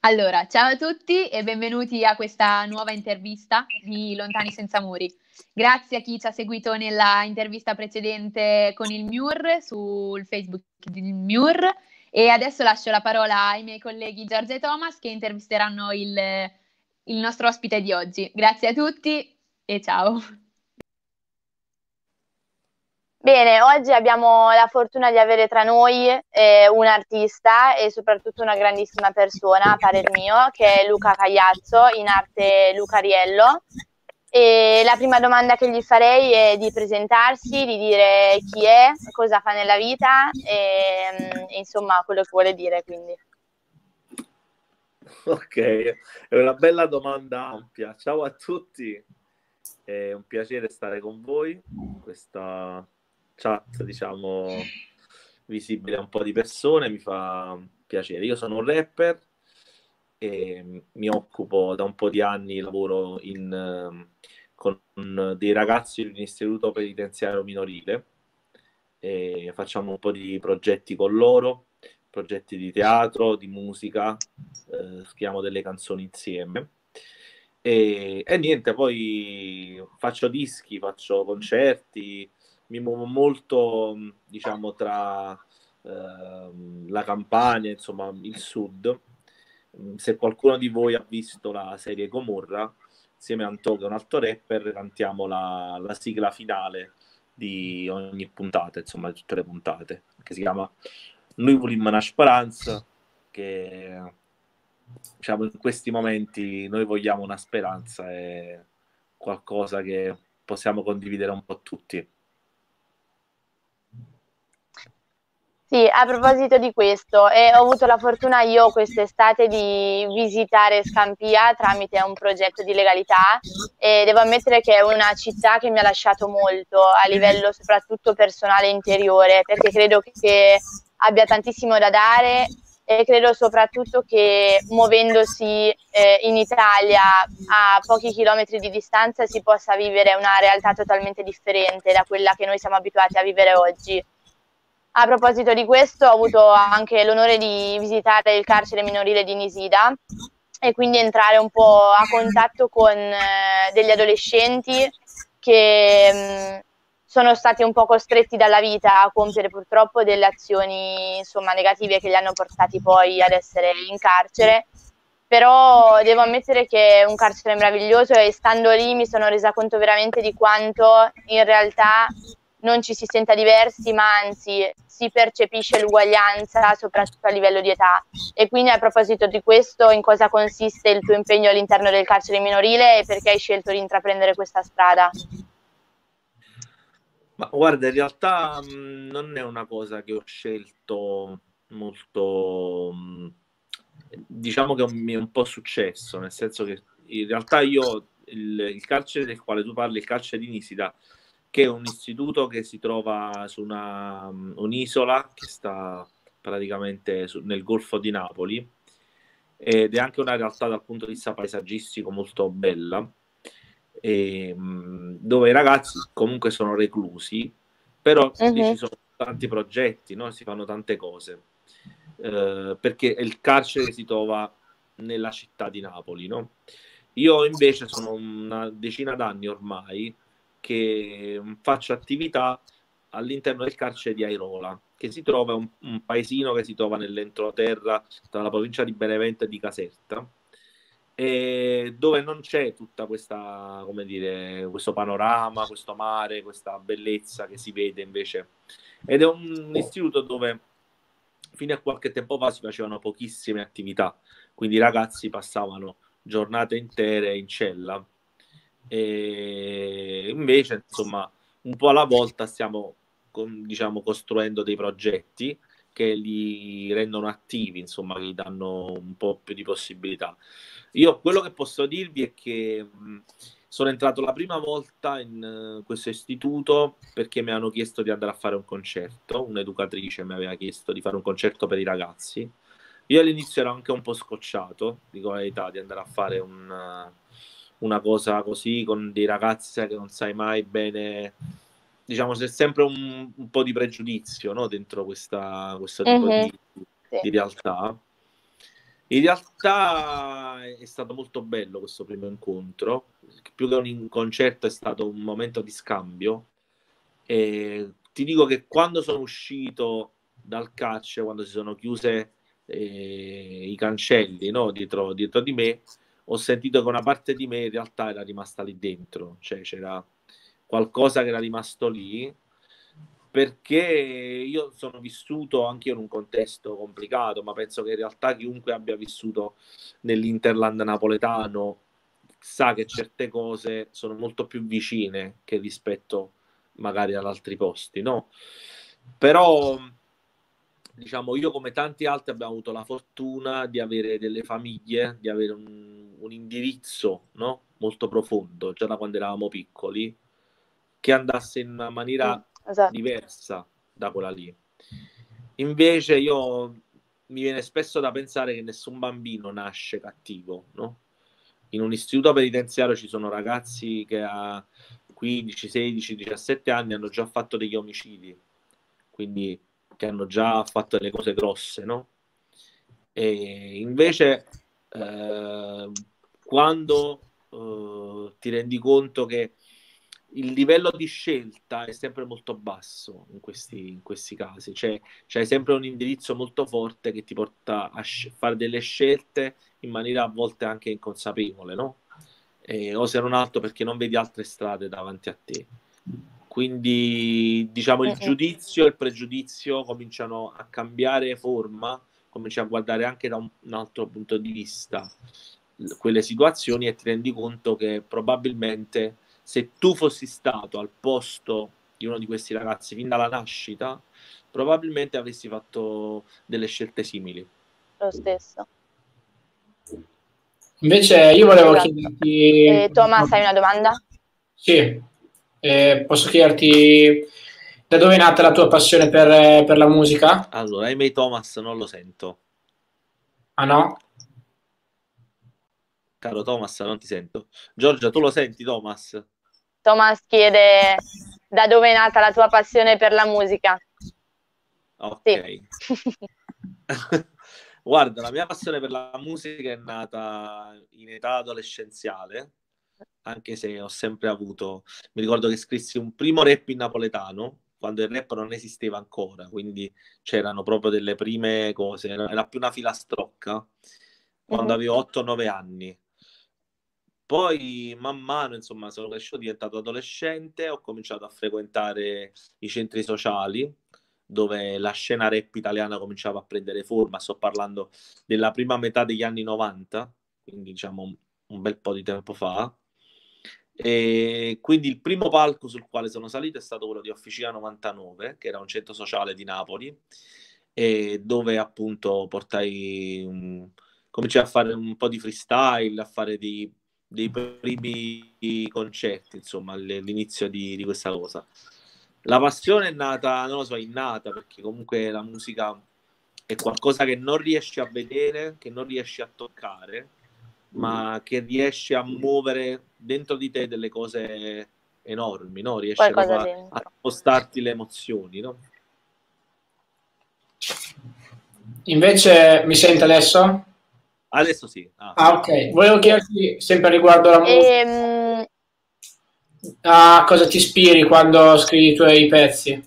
Allora, ciao a tutti e benvenuti a questa nuova intervista di Lontani Senza Muri. Grazie a chi ci ha seguito nella intervista precedente con il MIUR sul Facebook del MIUR e adesso lascio la parola ai miei colleghi Giorgia e Thomas che intervisteranno il nostro ospite di oggi. Grazie a tutti e ciao. Bene, oggi abbiamo la fortuna di avere tra noi un artista e soprattutto una grandissima persona, a parer mio, che è Luca Cagliazzo, in arte Luca Riello. E la prima domanda che gli farei è di presentarsi, di dire chi è, cosa fa nella vita e insomma quello che vuole dire, quindi. Ok, è una bella domanda ampia. Ciao a tutti, è un piacere stare con voi in questa chat, diciamo, visibile a un po' di persone, mi fa piacere. Io sono un rapper e mi occupo da un po' di anni, lavoro con dei ragazzi di un istituto penitenziario minorile e facciamo un po' di progetti con loro, progetti di teatro, di musica, scriviamo delle canzoni insieme. E niente, poi faccio dischi, faccio concerti, mi muovo molto, diciamo, tra la Campania, insomma, il sud. Se qualcuno di voi ha visto la serie Gomorra, insieme a Anto, che è un altro rapper, cantiamo la sigla finale di ogni puntata, insomma, di tutte le puntate, che si chiama Noi volimmo una speranza, che diciamo in questi momenti noi vogliamo una speranza e qualcosa che possiamo condividere un po' tutti. Sì, a proposito di questo, ho avuto la fortuna io quest'estate di visitare Scampia tramite un progetto di legalità e devo ammettere che è una città che mi ha lasciato molto a livello soprattutto personale e interiore, perché credo che abbia tantissimo da dare e credo soprattutto che muovendosi in Italia a pochi chilometri di distanza si possa vivere una realtà totalmente differente da quella che noi siamo abituati a vivere oggi. A proposito di questo, ho avuto anche l'onore di visitare il carcere minorile di Nisida e quindi entrare un po' a contatto con degli adolescenti che sono stati un po' costretti dalla vita a compiere purtroppo delle azioni, insomma, negative che li hanno portati poi ad essere in carcere. Però devo ammettere che è un carcere meraviglioso e stando lì mi sono resa conto veramente di quanto in realtà non ci si senta diversi, ma anzi si percepisce l'uguaglianza soprattutto a livello di età. E quindi a proposito di questo, in cosa consiste il tuo impegno all'interno del carcere minorile e perché hai scelto di intraprendere questa strada? Ma guarda, in realtà non è una cosa che ho scelto molto, diciamo che mi è un po' successo, nel senso che in realtà io il carcere del quale tu parli, il carcere di Nisida, che è un istituto che si trova su un'isola che sta praticamente nel Golfo di Napoli ed è anche una realtà dal punto di vista paesaggistico molto bella, dove i ragazzi comunque sono reclusi, però lì ci sono tanti progetti, no? Si fanno tante cose, perché il carcere si trova nella città di Napoli, no? Io invece sono una decina d'anni ormai che faccio attività all'interno del carcere di Airola, che si trova un paesino che si trova nell'entroterra tra la provincia di Benevento e di Caserta, e dove non c'è tutta questa, come dire, questo panorama, questo mare, questa bellezza che si vede invece. Ed è un istituto dove fino a qualche tempo fa si facevano pochissime attività, quindi i ragazzi passavano giornate intere in cella e invece, insomma, un po' alla volta stiamo, diciamo, costruendo dei progetti che li rendono attivi, insomma, che gli danno un po' più di possibilità. Io quello che posso dirvi è che sono entrato la prima volta in questo istituto perché mi hanno chiesto di andare a fare un concerto, un'educatrice mi aveva chiesto di fare un concerto per i ragazzi. Io all'inizio ero anche un po' scocciato, dico la verità, di andare a fare una cosa così con dei ragazzi, sai, che non sai mai bene, diciamo, c'è sempre un po' di pregiudizio, no? Dentro questo tipo di realtà. In realtà è stato molto bello questo primo incontro, più che un concerto è stato un momento di scambio. E ti dico che quando sono uscito dal catch, quando si sono chiuse i cancelli, no, dietro di me, ho sentito che una parte di me in realtà era rimasta lì dentro, cioè c'era qualcosa che era rimasto lì, perché io sono vissuto anche in un contesto complicato, ma penso che in realtà chiunque abbia vissuto nell'Interland napoletano sa che certe cose sono molto più vicine che rispetto magari ad altri posti, no? Però diciamo, io come tanti altri abbiamo avuto la fortuna di avere delle famiglie, di avere un indirizzo, no? Molto profondo, già da quando eravamo piccoli, che andasse in una maniera Esatto. diversa da quella lì. Invece mi viene spesso da pensare che nessun bambino nasce cattivo, no? In un istituto penitenziario ci sono ragazzi che a 15, 16, 17 anni hanno già fatto degli omicidi, quindi che hanno già fatto delle cose grosse, no? E invece quando ti rendi conto che il livello di scelta è sempre molto basso in questi casi, cioè c'è sempre un indirizzo molto forte che ti porta a fare delle scelte in maniera a volte anche inconsapevole, no? O se non altro perché non vedi altre strade davanti a te. Quindi diciamo il giudizio e il pregiudizio cominciano a cambiare forma, cominci a guardare anche da un altro punto di vista quelle situazioni e ti rendi conto che probabilmente se tu fossi stato al posto di uno di questi ragazzi fin dalla nascita, probabilmente avresti fatto delle scelte simili. Lo stesso. Invece io volevo Esatto. chiederti... Thomas, hai una domanda? Sì, posso chiederti da dove è nata la tua passione per la musica? Allora, ahimè Thomas non lo sento. Ah no? Caro Thomas, non ti sento. Giorgia, tu lo senti, Thomas? Thomas chiede da dove è nata la tua passione per la musica. Ok. Sì. Guarda, la mia passione per la musica è nata in età adolescenziale, anche se ho sempre avuto... Mi ricordo che scrissi un primo rap in napoletano, quando il rap non esisteva ancora, quindi c'erano proprio delle prime cose, era più una filastrocca, quando avevo 8-9 anni. Poi man mano, insomma, sono cresciuto, diventato adolescente, ho cominciato a frequentare i centri sociali, dove la scena rap italiana cominciava a prendere forma. Sto parlando della prima metà degli anni 90, quindi diciamo un bel po' di tempo fa. E quindi il primo palco sul quale sono salito è stato quello di Officina 99, che era un centro sociale di Napoli, e dove appunto cominciai a fare un po' di freestyle, a fare dei primi concerti, insomma, all'inizio di questa cosa. La passione è nata, non lo so, è innata, perché comunque la musica è qualcosa che non riesci a vedere, che non riesci a toccare, ma che riesci a muovere dentro di te delle cose enormi, no? Riesci proprio a spostarti le emozioni, no? Invece mi sente adesso? Adesso sì. Ok. Volevo chiederti sempre riguardo la musica, a cosa ti ispiri quando scrivi i tuoi pezzi?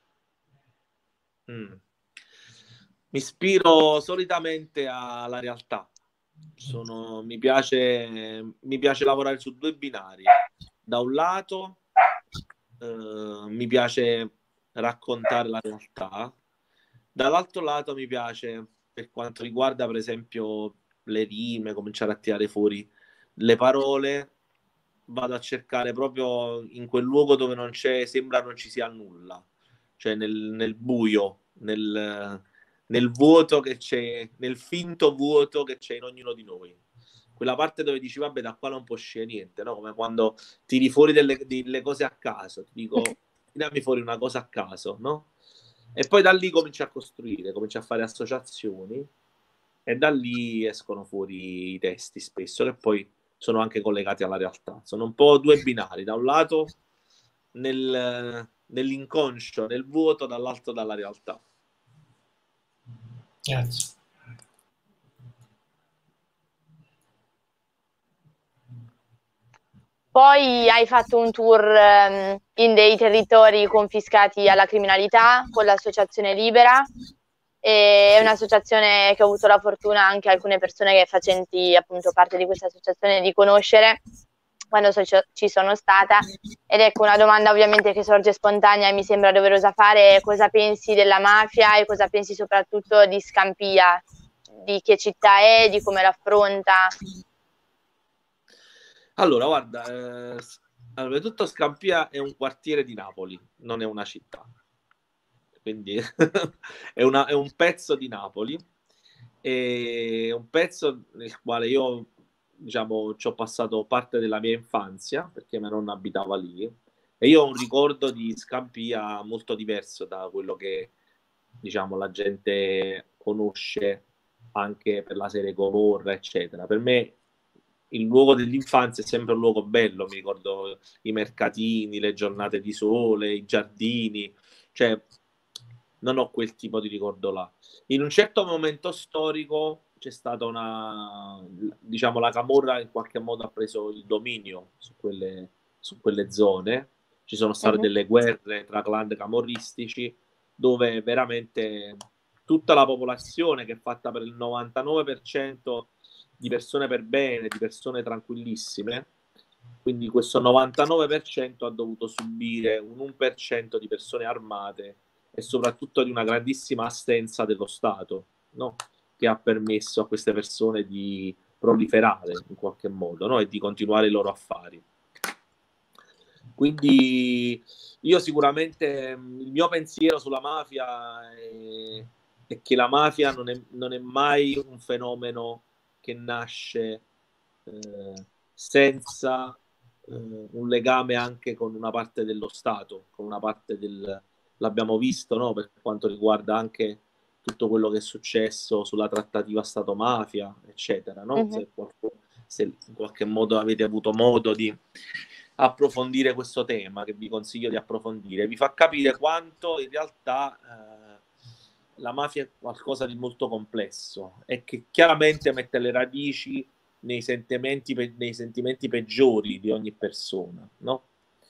Mi ispiro solitamente alla realtà. Mi piace lavorare su due binari. Da un lato mi piace raccontare la realtà, dall'altro lato mi piace, per quanto riguarda per esempio le rime, cominciare a tirare fuori le parole, vado a cercare proprio in quel luogo dove non c'è, sembra non ci sia nulla, cioè nel buio, nel vuoto che c'è, nel finto vuoto che c'è in ognuno di noi. Quella parte dove dici, vabbè, da qua non può uscire niente, no? Come quando tiri fuori delle cose a caso, ti dico, tirami fuori una cosa a caso, no? E poi da lì cominci a costruire, cominci a fare associazioni e da lì escono fuori i testi spesso, che poi sono anche collegati alla realtà. Sono un po' due binari, da un lato nell'inconscio, nel vuoto, dall'altro dalla realtà. Grazie. Poi hai fatto un tour in dei territori confiscati alla criminalità con l'Associazione Libera. È un'associazione che ho avuto la fortuna anche alcune persone che facenti appunto parte di questa associazione di conoscere quando ci sono stata. Ed ecco, una domanda ovviamente che sorge spontanea e mi sembra doverosa fare è: cosa pensi della mafia e cosa pensi soprattutto di Scampia, di che città è, di come l'affronta? Allora, guarda, allora, tutto Scampia è un quartiere di Napoli, non è una città. Quindi è un pezzo di Napoli, è un pezzo nel quale io, diciamo, ci ho passato parte della mia infanzia, perché mia nonna abitava lì, e io ho un ricordo di Scampia molto diverso da quello che, diciamo, la gente conosce anche per la serie Gomorra, eccetera. Per me il luogo dell'infanzia è sempre un luogo bello, mi ricordo i mercatini, le giornate di sole, i giardini, cioè non ho quel tipo di ricordo là. In un certo momento storico c'è stata diciamo, la camorra in qualche modo ha preso il dominio su quelle zone, ci sono state delle guerre tra clan camorristici dove veramente tutta la popolazione, che è fatta per il 99% di persone per bene, di persone tranquillissime, quindi questo 99% ha dovuto subire un 1% di persone armate e soprattutto di una grandissima assenza dello Stato, no? Che ha permesso a queste persone di proliferare in qualche modo, no? E di continuare i loro affari. Quindi io sicuramente il mio pensiero sulla mafia è che la mafia non è mai un fenomeno che nasce senza un legame anche con una parte dello Stato, con una parte l'abbiamo visto, no? Per quanto riguarda anche tutto quello che è successo sulla trattativa Stato-mafia, eccetera, no? Se in qualche modo avete avuto modo di approfondire questo tema, che vi consiglio di approfondire, vi fa capire quanto in realtà la mafia è qualcosa di molto complesso e che chiaramente mette le radici nei sentimenti peggiori di ogni persona, no?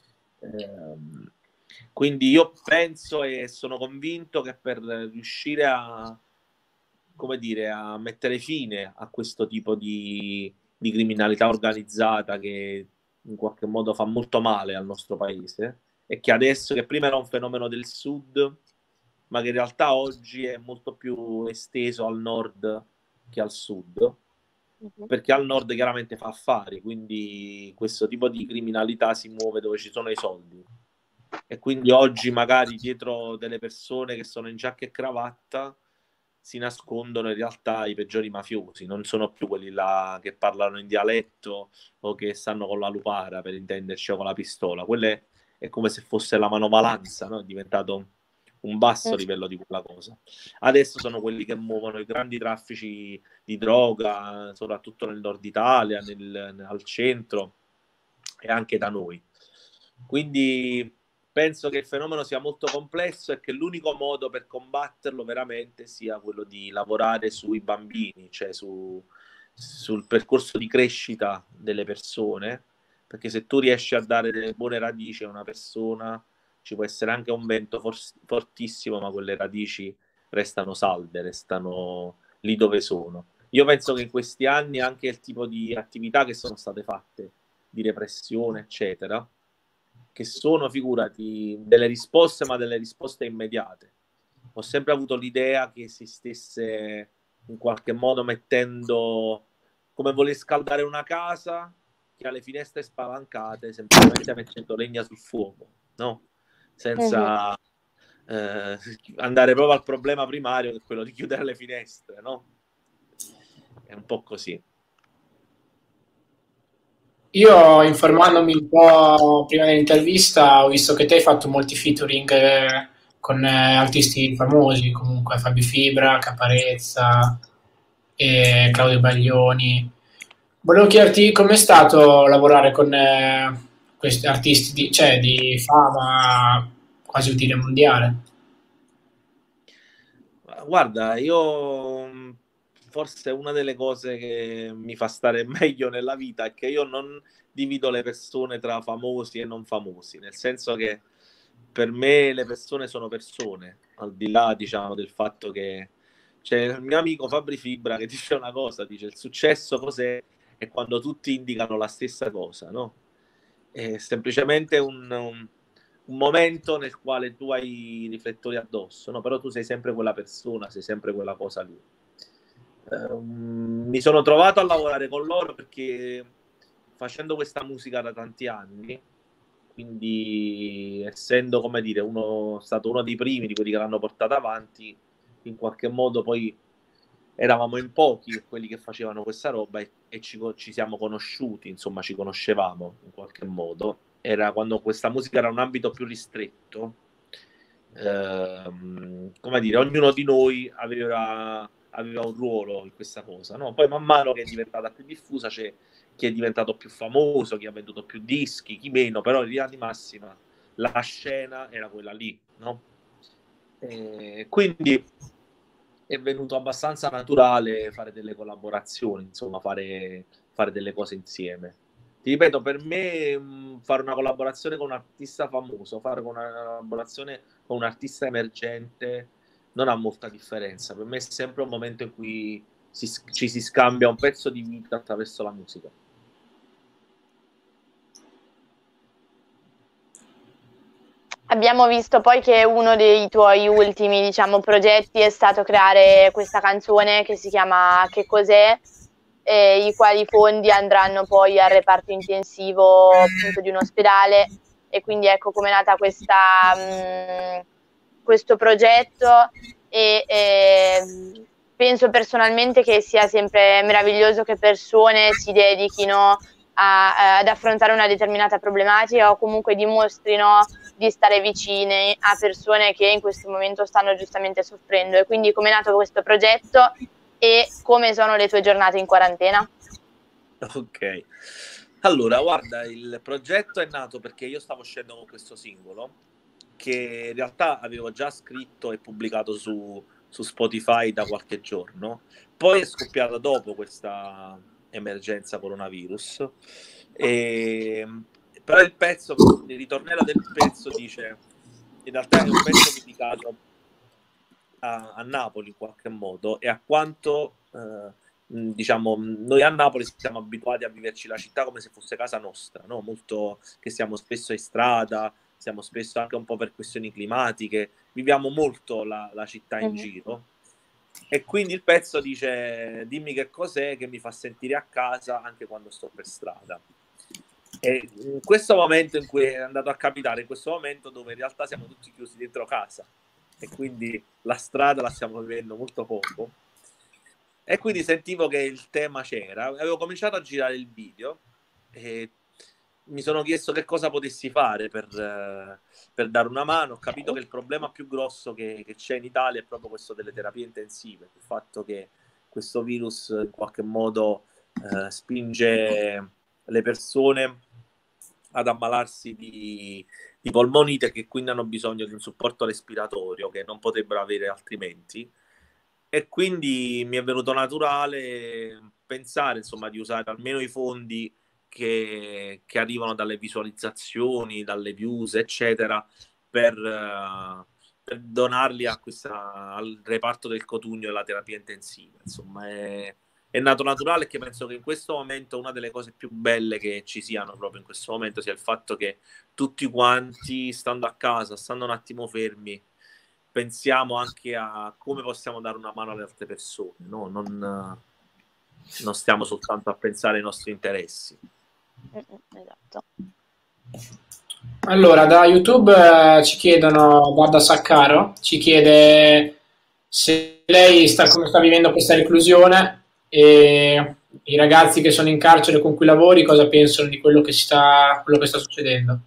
Quindi io penso e sono convinto che per riuscire a, come dire, a mettere fine a questo tipo di criminalità organizzata che in qualche modo fa molto male al nostro paese e che adesso, che prima era un fenomeno del sud, ma che in realtà oggi è molto più esteso al nord che al sud, perché al nord chiaramente fa affari, quindi questo tipo di criminalità si muove dove ci sono i soldi. E quindi oggi magari dietro delle persone che sono in giacca e cravatta si nascondono in realtà i peggiori mafiosi, non sono più quelli là che parlano in dialetto o che stanno con la lupara, per intenderci, o con la pistola. Quelle è come se fosse la manovalanza, no? È diventato un basso livello di quella cosa. Adesso sono quelli che muovono i grandi traffici di droga, soprattutto nel nord Italia, al centro e anche da noi. Quindi penso che il fenomeno sia molto complesso e che l'unico modo per combatterlo veramente sia quello di lavorare sui bambini, cioè sul percorso di crescita delle persone, perché se tu riesci a dare delle buone radici a una persona, ci può essere anche un vento fortissimo, ma quelle radici restano salde, restano lì dove sono. Io penso che in questi anni anche il tipo di attività che sono state fatte, di repressione, eccetera, che sono, figurati, delle risposte, ma delle risposte immediate. Ho sempre avuto l'idea che si stesse in qualche modo mettendo, come voler scaldare una casa che ha le finestre spalancate, semplicemente mettendo legna sul fuoco, no? Senza andare proprio al problema primario, che è quello di chiudere le finestre, no? È un po' così. Io, informandomi un po' prima dell'intervista, ho visto che te hai fatto molti featuring con artisti famosi, comunque Fabio Fibra, Caparezza e Claudio Baglioni. Volevo chiederti com'è stato lavorare con questi artisti di fama quasi utile mondiale. Guarda, io forse una delle cose che mi fa stare meglio nella vita è che io non divido le persone tra famosi e non famosi, nel senso che per me le persone sono persone, al di là, diciamo, del fatto che c'è il mio amico Fabri Fibra che dice una cosa, dice il successo cos'è? È quando tutti indicano la stessa cosa, no? È semplicemente un momento nel quale tu hai i riflettori addosso, no? Però tu sei sempre quella persona, sei sempre quella cosa lì. Mi sono trovato a lavorare con loro perché facendo questa musica da tanti anni, quindi essendo, come dire, stato uno dei primi di quelli che l'hanno portata avanti, in qualche modo poi eravamo in pochi quelli che facevano questa roba e ci siamo conosciuti, insomma ci conoscevamo in qualche modo. Era quando questa musica era un ambito più ristretto, come dire, ognuno di noi aveva un ruolo in questa cosa, no? Poi man mano che è diventata più diffusa c'è chi è diventato più famoso, chi ha venduto più dischi, chi meno, però in linea di massima la scena era quella lì, no? Quindi è venuto abbastanza naturale fare delle collaborazioni, insomma, fare delle cose insieme. Ti ripeto, per me fare una collaborazione con un artista famoso, fare una collaborazione con un artista emergente non ha molta differenza. Per me è sempre un momento in cui ci si scambia un pezzo di vita attraverso la musica. Abbiamo visto poi che uno dei tuoi ultimi, diciamo, progetti è stato creare questa canzone che si chiama Che cos'è? I quali fondi andranno poi al reparto intensivo appunto di un ospedale, e quindi ecco come è nata questo progetto e penso personalmente che sia sempre meraviglioso che persone si dedichino ad affrontare una determinata problematica o comunque dimostrino di stare vicine a persone che in questo momento stanno giustamente soffrendo. E quindi come è nato questo progetto e come sono le tue giornate in quarantena? Ok, allora guarda, il progetto è nato perché io stavo uscendo con questo singolo che in realtà avevo già scritto e pubblicato su Spotify da qualche giorno, poi è scoppiata dopo questa emergenza coronavirus, però il pezzo, il ritornello del pezzo dice, in realtà è un pezzo dedicato a Napoli in qualche modo e a quanto diciamo noi a Napoli siamo abituati a viverci la città come se fosse casa nostra, no? Molto, che siamo spesso in strada, siamo spesso anche un po' per questioni climatiche, viviamo molto la città in giro, e quindi il pezzo dice dimmi che cos'è che mi fa sentire a casa anche quando sto per strada. E in questo momento in cui è andato a capitare, in questo momento dove in realtà siamo tutti chiusi dentro casa e quindi la strada la stiamo vivendo molto poco, e quindi sentivo che il tema c'era, avevo cominciato a girare il video e mi sono chiesto che cosa potessi fare per dare una mano. Ho capito che il problema più grosso che c'è in Italia è proprio questo delle terapie intensive, il fatto che questo virus in qualche modo spinge le persone ad ammalarsi di polmonite, che quindi hanno bisogno di un supporto respiratorio che non potrebbero avere altrimenti. E quindi mi è venuto naturale pensare, insomma, di usare almeno i fondi che arrivano dalle visualizzazioni, dalle views, eccetera, per donarli al reparto del Cotugno e alla terapia intensiva. Insomma, è nato naturale, che penso che in questo momento una delle cose più belle che ci siano proprio in questo momento sia il fatto che tutti quanti, stando a casa, stando un attimo fermi, pensiamo anche a come possiamo dare una mano alle altre persone, no? Non stiamo soltanto a pensare ai nostri interessi. Esatto. Allora, da YouTube ci chiedono, Guarda Saccaro, ci chiede se lei come sta vivendo questa reclusione e i ragazzi che sono in carcere con cui lavori cosa pensano di quello che sta succedendo.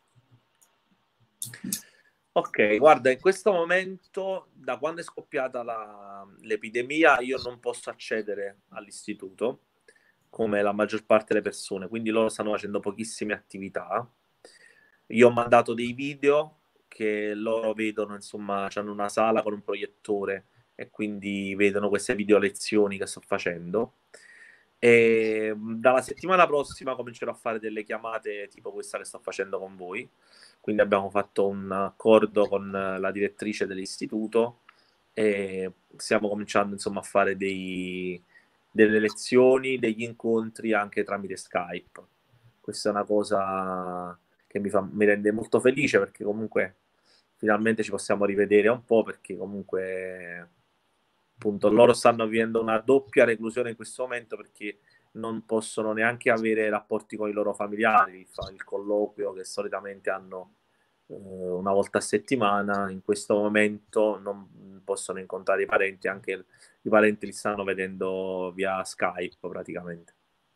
Ok, guarda, in questo momento, da quando è scoppiata l'epidemia, io non posso accedere all'istituto come la maggior parte delle persone, quindi loro stanno facendo pochissime attività. Io ho mandato dei video che loro vedono, insomma, hanno una sala con un proiettore e quindi vedono queste video lezioni che sto facendo. E dalla settimana prossima comincerò a fare delle chiamate tipo questa che sto facendo con voi. Quindi abbiamo fatto un accordo con la direttrice dell'istituto e stiamo cominciando insomma a fare delle lezioni, degli incontri anche tramite Skype. Questa è una cosa che mi rende molto felice, perché comunque finalmente ci possiamo rivedere un po', perché comunque appunto loro stanno vivendo una doppia reclusione in questo momento, perché non possono neanche avere rapporti con i loro familiari, il colloquio che solitamente hanno una volta a settimana. In questo momento non possono incontrare i parenti, anche i parenti li stanno vedendo via Skype praticamente.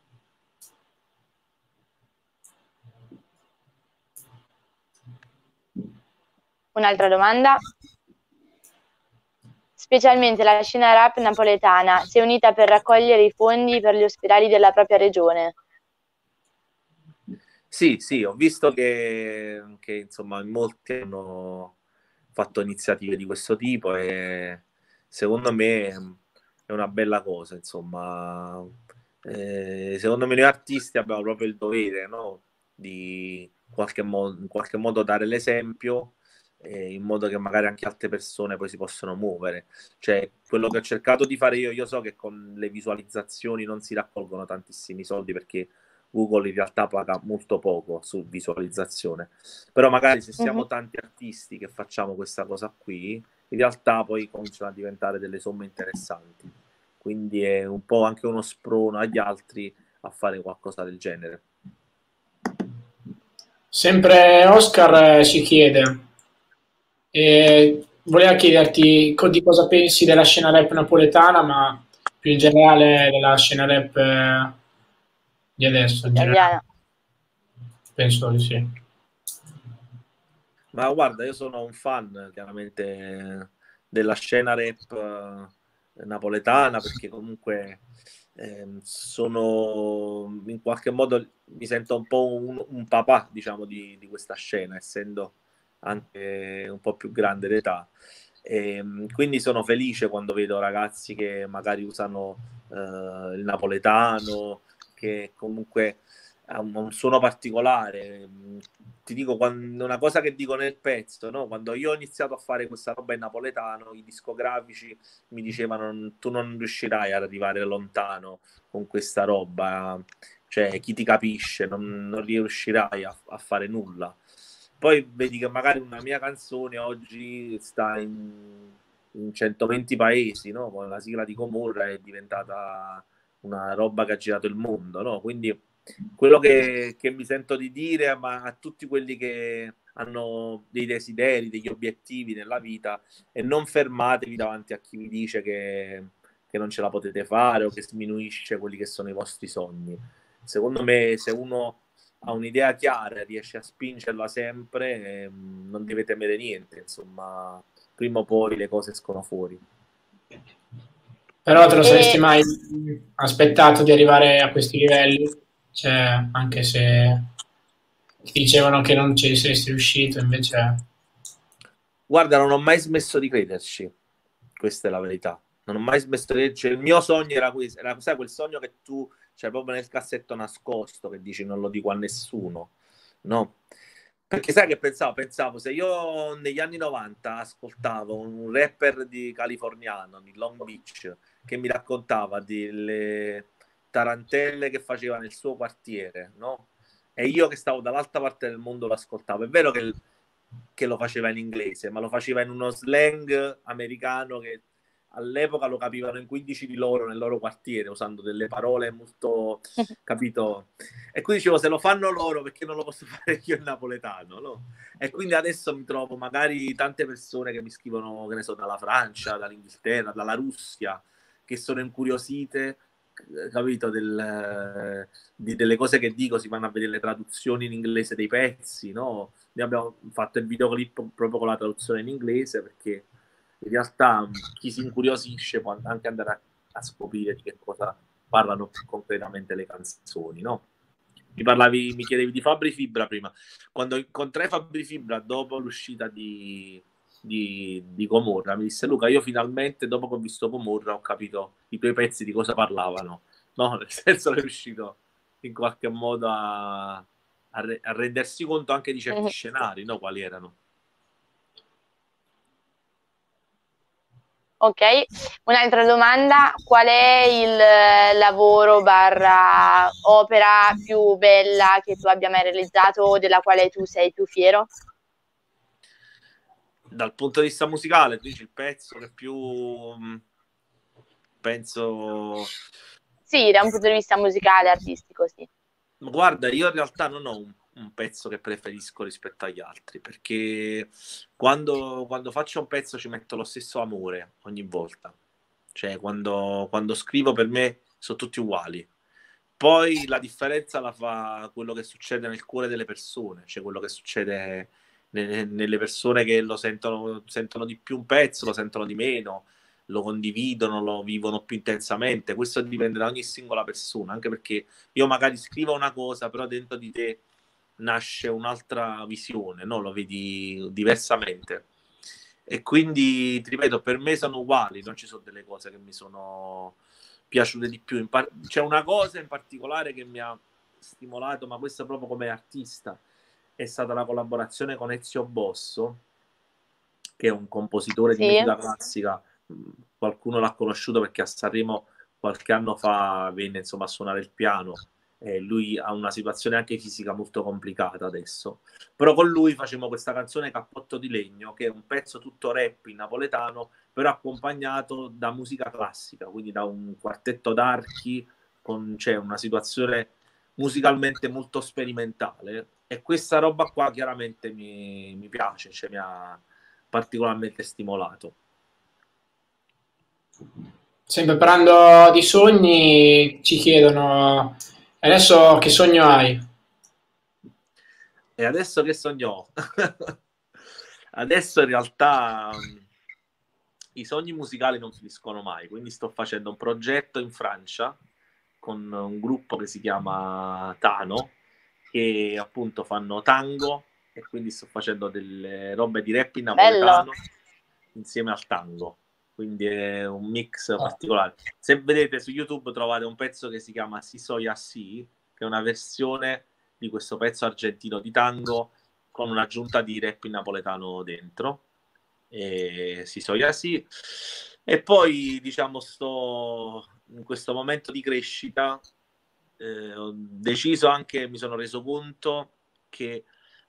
Un'altra domanda. Specialmente la scena rap napoletana si è unita per raccogliere i fondi per gli ospedali della propria regione. Sì, sì, ho visto che insomma in molti hanno fatto iniziative di questo tipo e secondo me è una bella cosa, insomma. Secondo me noi artisti abbiamo proprio il dovere, no? Di in qualche modo dare l'esempio, in modo che magari anche altre persone poi si possono muovere. Cioè, quello che ho cercato di fare io so che con le visualizzazioni non si raccolgono tantissimi soldi, perché Google in realtà paga molto poco su visualizzazione, però magari se siamo tanti artisti che facciamo questa cosa qui, in realtà poi cominciano a diventare delle somme interessanti, quindi è un po' anche uno sprono agli altri a fare qualcosa del genere. Sempre Oscar ci chiede, voleva chiederti di cosa pensi della scena rap napoletana, ma più in generale della scena rap di adesso. In generale. Penso di sì. Ma guarda, io sono un fan chiaramente della scena rap napoletana, perché comunque sono in qualche modo, mi sento un po' un papà, diciamo, di questa scena, essendo anche un po' più grande d'età. Quindi sono felice quando vedo ragazzi che magari usano il napoletano, che comunque ha un suono particolare. Ti dico, una cosa che dico nel pezzo, no? Quando io ho iniziato a fare questa roba in napoletano, i discografici mi dicevano: tu non riuscirai ad arrivare lontano con questa roba, cioè chi ti capisce, non riuscirai a fare nulla. Poi vedi che magari una mia canzone oggi sta in 120 paesi, no? Con la sigla di Comorra è diventata una roba che ha girato il mondo, no? Quindi quello che mi sento di dire, ma a tutti quelli che hanno dei desideri, degli obiettivi nella vita, e non fermatevi davanti a chi vi dice che non ce la potete fare o che sminuisce quelli che sono i vostri sogni. Secondo me, se uno ha un'idea chiara e riesce a spingerla sempre, non deve temere niente, insomma, prima o poi le cose escono fuori. Però te lo saresti mai aspettato di arrivare a questi livelli? Cioè, anche se ti dicevano che non ci saresti riuscito, invece... Guarda, non ho mai smesso di crederci, questa è la verità. Non ho mai smesso di crederci. Il mio sogno era questo, sai, quel sogno che tu c'hai proprio nel cassetto nascosto, che dici non lo dico a nessuno, no? Perché sai che pensavo, se io negli anni 90 ascoltavo un rapper californiano di Long Beach che mi raccontava delle tarantelle che faceva nel suo quartiere, no? E io che stavo dall'altra parte del mondo lo ascoltavo. È vero che lo faceva in inglese, ma lo faceva in uno slang americano che all'epoca lo capivano in 15 di loro nel loro quartiere, usando delle parole molto, capito? E quindi dicevo, se lo fanno loro, perché non lo posso fare io in napoletano, no? E quindi adesso mi trovo magari tante persone che mi scrivono, che ne so, dalla Francia, dall'Inghilterra, dalla Russia, che sono incuriosite, capito, delle cose che dico, si vanno a vedere le traduzioni in inglese dei pezzi, no? Noi abbiamo fatto il videoclip proprio con la traduzione in inglese, perché in realtà chi si incuriosisce può anche andare a scoprire di che cosa parlano più concretamente le canzoni, no? Mi chiedevi di Fabri Fibra prima. Quando incontrai Fabri Fibra dopo l'uscita di di Gomorra. Mi disse: Luca, io finalmente, dopo che ho visto Gomorra, ho capito i tuoi pezzi di cosa parlavano. No, nel senso che è riuscito in qualche modo a rendersi conto anche di certi scenari, no? Quali erano. Ok, un'altra domanda: qual è il lavoro barra opera più bella che tu abbia mai realizzato o della quale tu sei più fiero? Dal punto di vista musicale, tu dici il pezzo che più penso... Sì, da un punto di vista musicale, artistico, sì. Guarda, io in realtà non ho un pezzo che preferisco rispetto agli altri, perché quando faccio un pezzo ci metto lo stesso amore ogni volta. Cioè, quando scrivo, per me sono tutti uguali. Poi la differenza la fa quello che succede nel cuore delle persone, cioè quello che succede nelle persone che lo sentono di più un pezzo, lo sentono di meno, lo condividono, lo vivono più intensamente. Questo dipende da ogni singola persona, anche perché io magari scrivo una cosa, però dentro di te nasce un'altra visione, no? Lo vedi diversamente. E quindi, ti ripeto, per me sono uguali, non ci sono delle cose che mi sono piaciute di più. C'è una cosa in particolare che mi ha stimolato, ma questo proprio come artista, è stata la collaborazione con Ezio Bosso, che è un compositore di musica classica. Qualcuno l'ha conosciuto perché a Sanremo qualche anno fa venne insomma a suonare il piano. Lui ha una situazione anche fisica molto complicata adesso, però con lui facevamo questa canzone Cappotto di legno, che è un pezzo tutto rap in napoletano, però accompagnato da musica classica, quindi da un quartetto d'archi, c'è una situazione musicalmente molto sperimentale, e questa roba qua chiaramente mi piace, cioè mi ha particolarmente stimolato. Sempre parlando di sogni, ci chiedono adesso che sogno hai? E adesso che sogno ho? Adesso in realtà i sogni musicali non finiscono mai, quindi sto facendo un progetto in Francia con un gruppo che si chiama Tano, che appunto fanno tango, e quindi sto facendo delle robe di rap in napoletano insieme al tango, quindi è un mix particolare. Se vedete su YouTube trovate un pezzo che si chiama Si Soy Así, che è una versione di questo pezzo argentino di tango con un'aggiunta di rap in napoletano dentro. E Si Soy Así. E poi diciamo sto in questo momento di crescita, ho deciso anche, mi sono reso conto che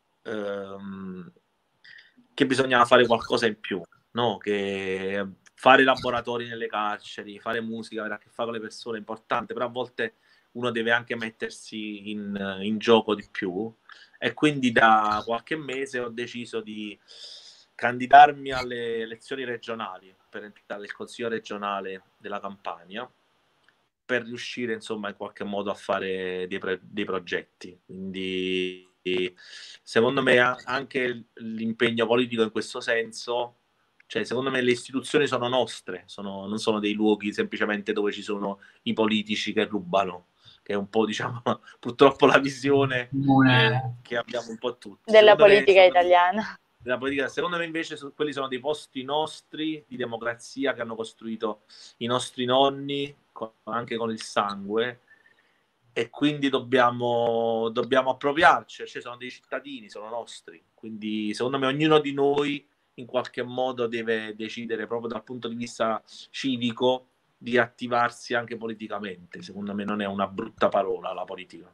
bisognava fare qualcosa in più, no? Che fare laboratori nelle carceri, fare musica, avere a che fare con le persone è importante, però a volte uno deve anche mettersi in gioco di più, e quindi da qualche mese ho deciso di candidarmi alle elezioni regionali per entrare nel Consiglio regionale della Campania, per riuscire insomma in qualche modo a fare dei progetti. Quindi secondo me anche l'impegno politico in questo senso, cioè secondo me le istituzioni sono nostre, non sono dei luoghi semplicemente dove ci sono i politici che rubano, che è un po' diciamo purtroppo la visione che abbiamo un po' tutti della politica italiana. Della politica. Secondo me invece quelli sono dei posti nostri di democrazia che hanno costruito i nostri nonni, anche con il sangue, e quindi dobbiamo appropriarci, cioè sono dei cittadini, sono nostri, quindi secondo me ognuno di noi in qualche modo deve decidere proprio dal punto di vista civico di attivarsi anche politicamente. Secondo me non è una brutta parola la politica.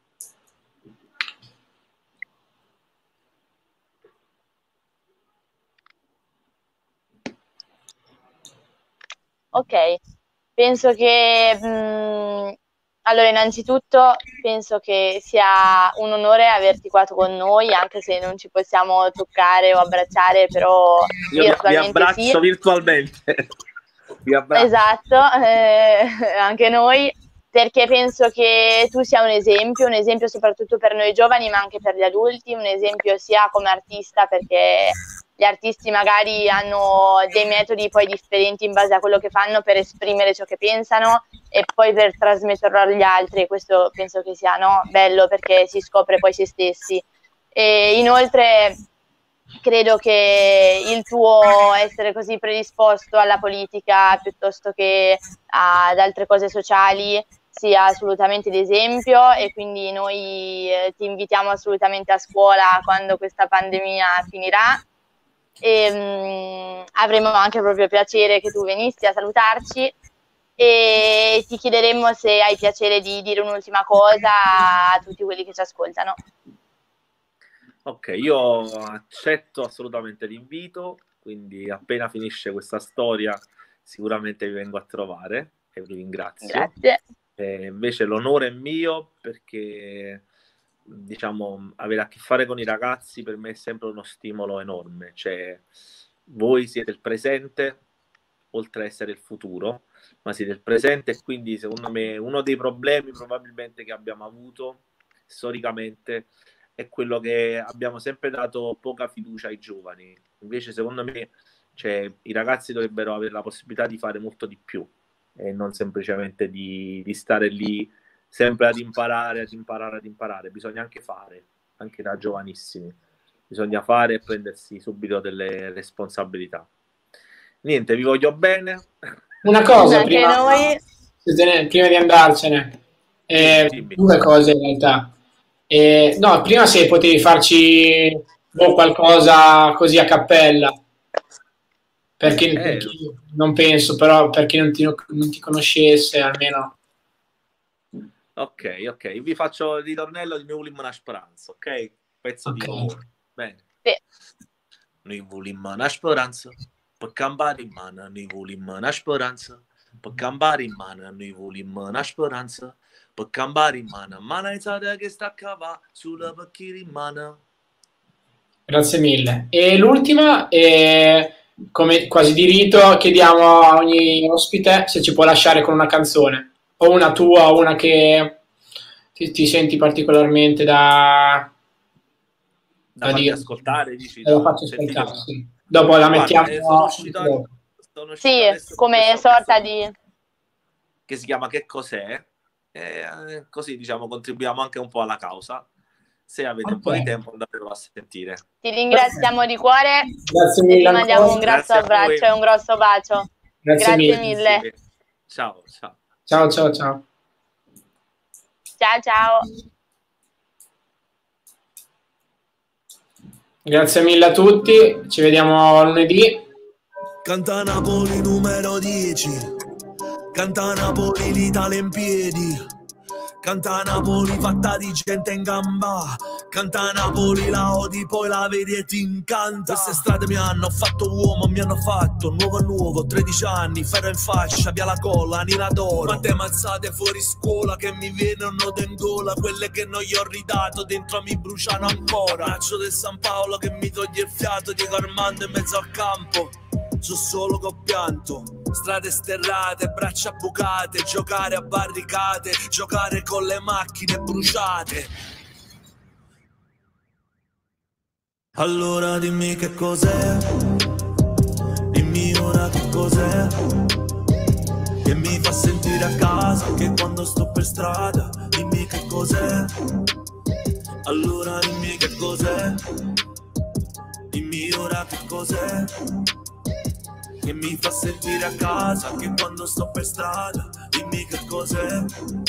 Ok, penso che allora innanzitutto penso che sia un onore averti qua con noi, anche se non ci possiamo toccare o abbracciare, però io virtualmente vi abbraccio sì. Virtualmente. Vi abbraccio. Esatto, anche noi, perché penso che tu sia un esempio soprattutto per noi giovani, ma anche per gli adulti, un esempio sia come artista, perché gli artisti magari hanno dei metodi poi differenti in base a quello che fanno per esprimere ciò che pensano e poi per trasmetterlo agli altri, e questo penso che sia bello, perché si scopre poi se stessi. E inoltre credo che il tuo essere così predisposto alla politica piuttosto che ad altre cose sociali sia assolutamente d'esempio, e quindi noi ti invitiamo assolutamente a scuola quando questa pandemia finirà, e avremo anche proprio piacere che tu venissi a salutarci, e ti chiederemmo se hai piacere di dire un'ultima cosa a tutti quelli che ci ascoltano. Ok, io accetto assolutamente l'invito, quindi appena finisce questa storia sicuramente vi vengo a trovare e vi ringrazio. Grazie. Invece l'onore è mio, perché diciamo avere a che fare con i ragazzi per me è sempre uno stimolo enorme, cioè voi siete il presente oltre a essere il futuro, ma siete il presente, e quindi secondo me uno dei problemi probabilmente che abbiamo avuto storicamente è quello che abbiamo sempre dato poca fiducia ai giovani. Invece secondo me, cioè, i ragazzi dovrebbero avere la possibilità di fare molto di più e non semplicemente di stare lì sempre ad imparare. Bisogna anche fare, anche da giovanissimi. Bisogna fare e prendersi subito delle responsabilità. Niente, vi voglio bene. Una cosa, prima di andarcene, Dimmi. due cose in realtà. No, prima se potevi farci qualcosa così a cappella, perché non penso, però per chi non ti conoscesse almeno. Ok, vi faccio il ritornello di Noi volimmo una speranza, ok? Pezzo di lavoro. Bene. Sì. Noi volimmo una speranza, per campare in mano, noi volimmo una speranza, per campare in mano, noi volimmo una speranza, per campare in mano, ma non è che sta a cavare sulla pacchina in mano. Grazie mille. E l'ultima, come quasi di rito, chiediamo a ogni ospite se ci può lasciare con una canzone, o una tua, o una che ti senti particolarmente da farti ascoltare, dici? La faccio ascoltare, sì. Dopo la mettiamo. Sono uscito sì, come sorta di... che si chiama Che cos'è? Così diciamo contribuiamo anche un po' alla causa. Se avete un po' di tempo andatelo a sentire. Ti ringraziamo di cuore. Grazie mille. Ti mandiamo un grosso abbraccio e un grosso bacio. Grazie mille. Ciao. Ciao. Ciao. Grazie mille a tutti, ci vediamo lunedì. Canta Napoli numero 10, canta Napoli l'Italia in piedi, canta Napoli fatta di gente in gamba, canta Napoli la odi poi la vedi e ti incanta. Queste strade mi hanno fatto uomo, mi hanno fatto nuovo, 13 anni, ferro in fascia, via la colla, Nina d'oro. Quante mazzate fuori scuola che mi venono in gola, quelle che non gli ho ridato dentro mi bruciano ancora. Braccio del San Paolo che mi toglie il fiato, Diego Armando in mezzo al campo, so solo che ho pianto. Strade sterrate, braccia bucate, giocare a barricate, giocare con le macchine bruciate. Allora dimmi che cos'è, dimmi ora che cos'è, che mi fa sentire a casa, che quando sto per strada, dimmi che cos'è. Allora dimmi che cos'è, dimmi ora che cos'è, che mi fa sentire a casa, che quando sto per strada, dimmi che cos'è.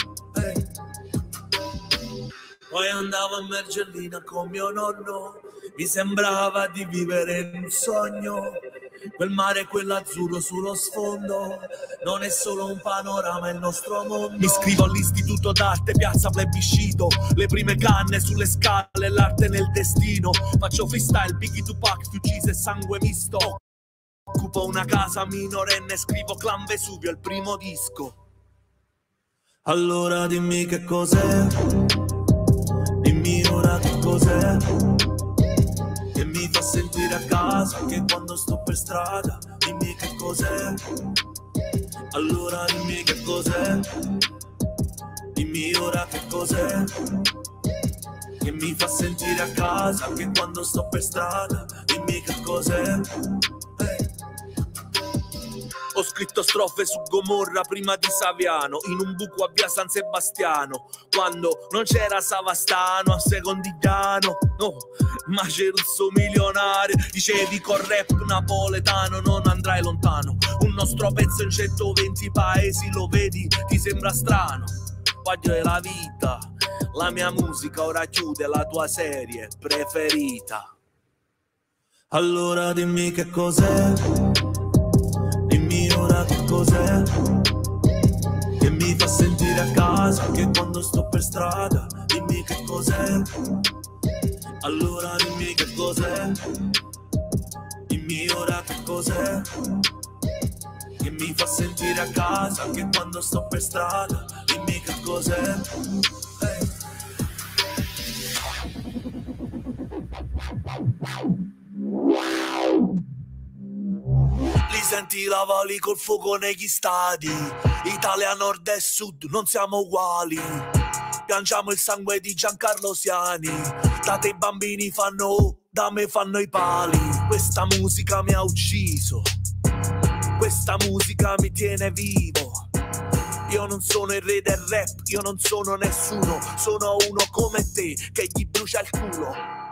Poi andavo a Mergellina con mio nonno, mi sembrava di vivere in un sogno, quel mare, quell'azzurro sullo sfondo, non è solo un panorama, è il nostro mondo. Mi iscrivo all'istituto d'arte, piazza plebiscito, le prime canne sulle scale, l'arte nel destino, faccio freestyle, Biggie Tupac, uccise e sangue misto. Occupo una casa minorenne, scrivo Clan Vesuvio, il primo disco. Allora dimmi che cos'è, dimmi ora che cos'è, che mi fa sentire a casa, che quando sto per strada, dimmi che cos'è. Allora dimmi che cos'è, dimmi ora che cos'è, che mi fa sentire a casa, che quando sto per strada, dimmi che cos'è. Ho Ho scritto strofe su Gomorra prima di Saviano, in un buco a via San Sebastiano, quando non c'era Savastano a Secondigliano, no, ma Ceruzzo milionario. Dicevi col rap napoletano non andrai lontano, un nostro pezzo in 120 paesi, lo vedi, ti sembra strano? Voglio la vita, la mia musica ora chiude la tua serie preferita. Allora dimmi che cos'è, dimmi ora che cos'è, che mi fa sentire a casa, che quando sto per strada, dimmi che cos'è. Allora dimmi che cos'è, dimmi ora che cos'è, che mi fa sentire a casa, che quando sto per strada, dimmi che cos'è. Hey. Li senti la vali col fuoco negli stadi, Italia nord e sud non siamo uguali, piangiamo il sangue di Giancarlo Siani, da te i bambini fanno, da me fanno i pali. Questa musica mi ha ucciso, questa musica mi tiene vivo. Io non sono il re del rap, io non sono nessuno, sono uno come te che gli brucia il culo.